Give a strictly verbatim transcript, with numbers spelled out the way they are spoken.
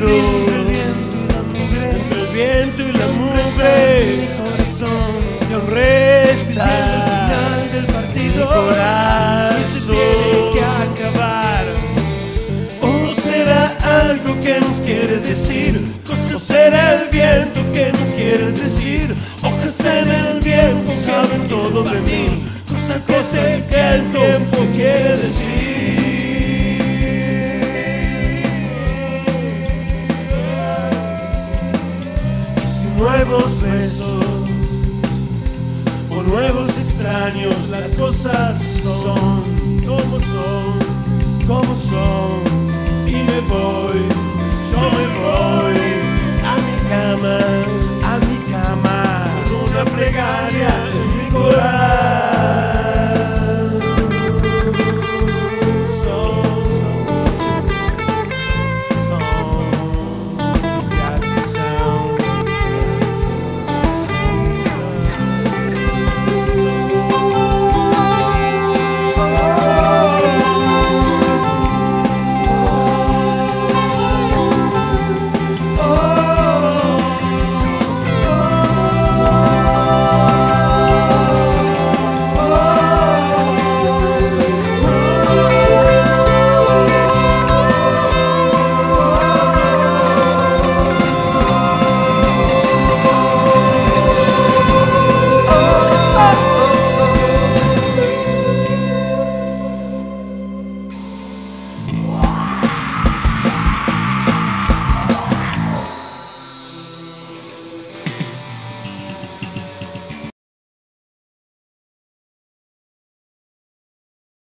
perdido entre el viento y la mugre, mi corazón, y aún resta el final del partido. Mi corazón se tiene que acabar. ¿O será algo que nos quiere decir? ¿O será el viento que nos quiere decir? Hojas en el viento saben todo de mí, cosas, cosas que el tiempo quiere decir. Y si nuevos besos o nuevos extraños, las cosas son